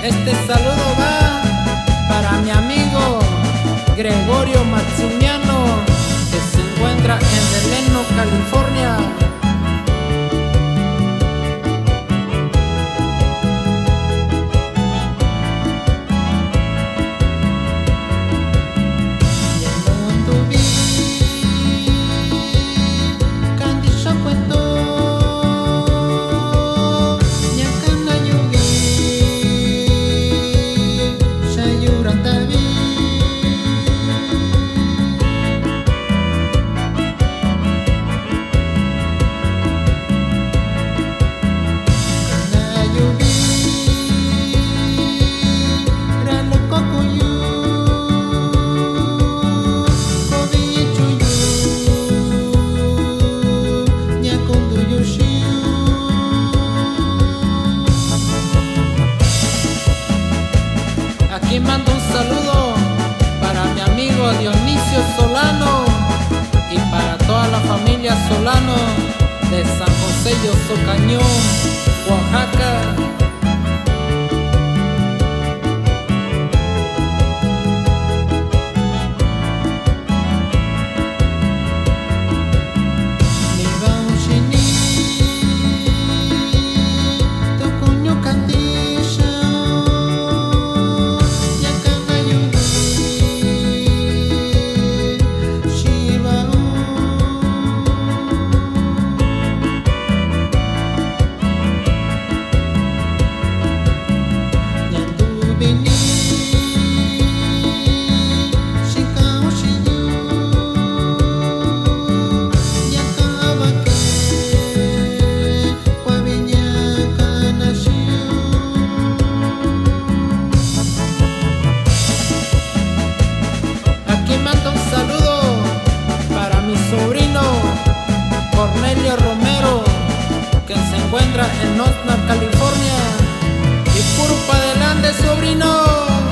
Este saludo va para mi amigo Gregorio Maximiano, que se encuentra en Delano, California. Aquí mando un saludo para mi amigo Dionisio Solano y para toda la familia Solano de San José y Ozocañón, Oaxaca. Cornelio Romero, que se encuentra en Oxnard, California. Y puro pa' adelante, sobrino.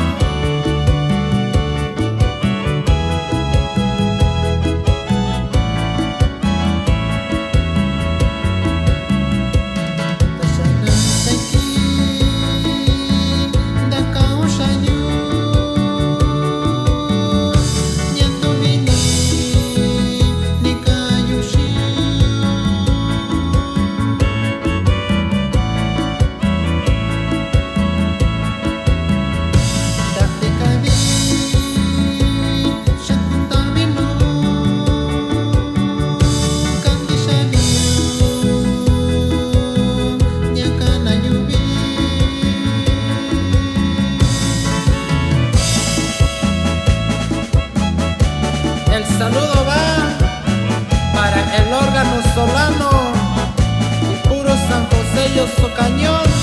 El saludo va para el órgano Solano y puro San José y Ozocañón.